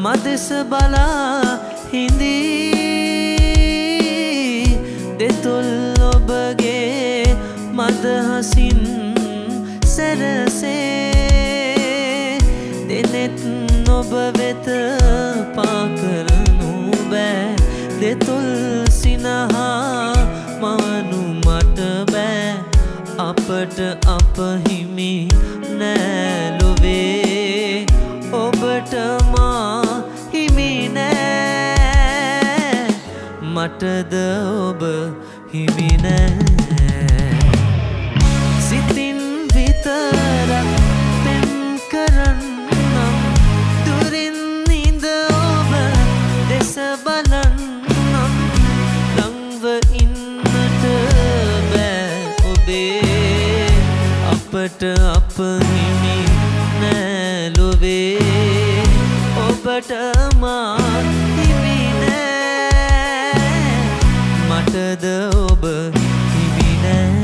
මදෙස බලා හිඳී දෙතුල් ඔබගේ මදහසින් සැරසේ දෙනෙත් ඔබ වෙත පා කරනු බෑ දෙතුල් සිනහා මවනු මට බෑ අපට අප හිමි නෑ ලොවේ ඔබට මා හිමි නෑ මටද ඔබ හිමි නෑ සිතින් විතරක් පෙම් කරන්නම් දුරින් ඉඳ ඔබ දෙස බලන්නම් ළඟව ඉන්නට බෑ ඔබේ අපට අප හිමි නෑ ලොවේ ඔබට මා හිමි නෑ මටද ඔබ හිමි නෑ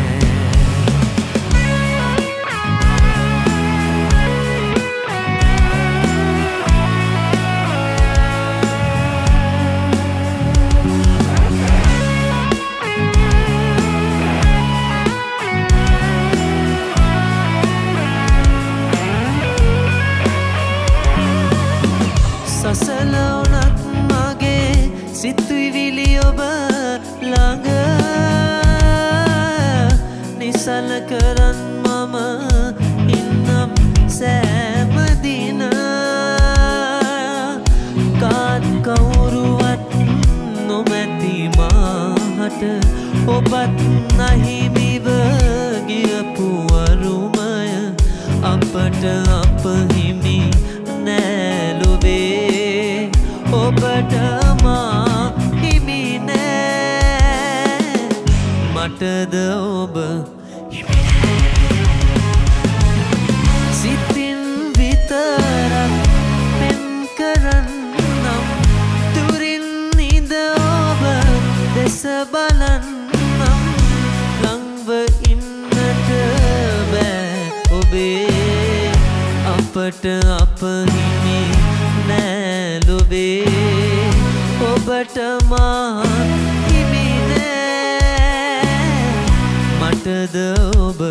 සසල උනත් මගේ සිතුවිලි ඔබ ළඟ නිසල කරන් මම ඉන්නම් සෑම දින කාත් කවුරුවත් නොමැති මාහට ඔබත් නැහිමිව ගියපු අරුමය අපට අප හිමි නෑ ලොවේ ඔබට මා හිමි නෑ මටද ඔබ හිමි නෑ සිතින් විතරක් පෙම් කරන්නම් දුරින් ඉඳ ඔබ දෙස බලන්නම් ළඟව ඉන්නට බෑ ඔබේ අපට අප හිමි නෑ ලොවේ ඔබට මා හිමි නෑ මටද ඔබ